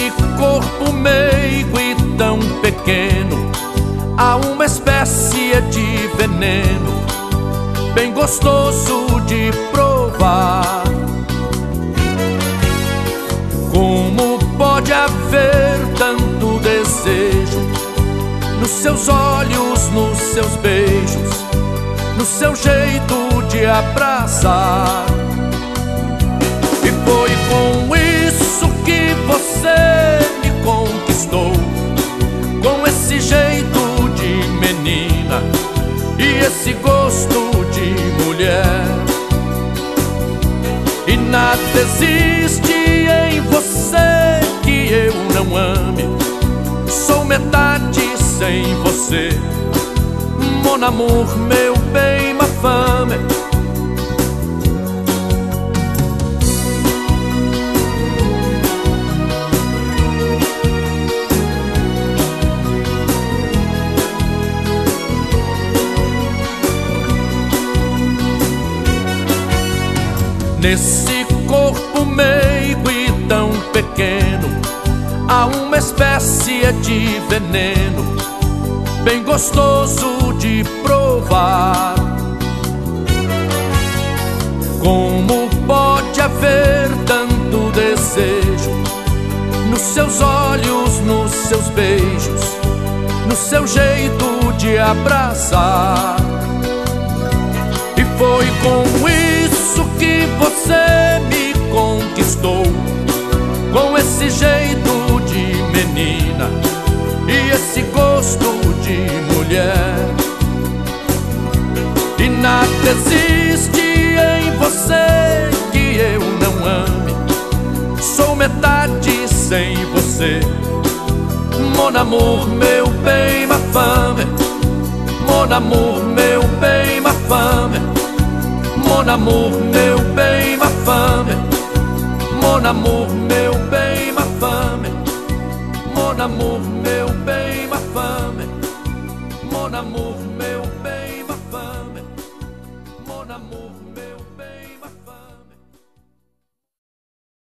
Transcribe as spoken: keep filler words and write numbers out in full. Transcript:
Nesse corpo meigo e tão pequeno há uma espécie de veneno bem gostoso de provar. Como pode haver tanto desejo nos seus olhos, nos seus beijos, no seu jeito de abraçar? E foi com isso que você me conquistou, com esse jeito de menina e esse gosto de mulher. E nada existe em você que eu não ame, sou metade sem você, mon amour, meu bem, ma femme. Nesse corpo meigo e tão pequeno há uma espécie de veneno bem gostoso de provar. Como pode haver tanto desejo nos seus olhos, nos seus beijos, no seu jeito de abraçar? E foi com isso que você me conquistou, com esse jeito de menina e esse gosto de mulher. E nada existe em você que eu não ame, sou metade sem você, mon amour, meu bem, ma femme. Mon amour, meu bem, ma femme. Mon amour, meu bem, ma femme. Mon amour, meu bem, ma femme. Mon amour, meu bem, ma femme. Mon amour,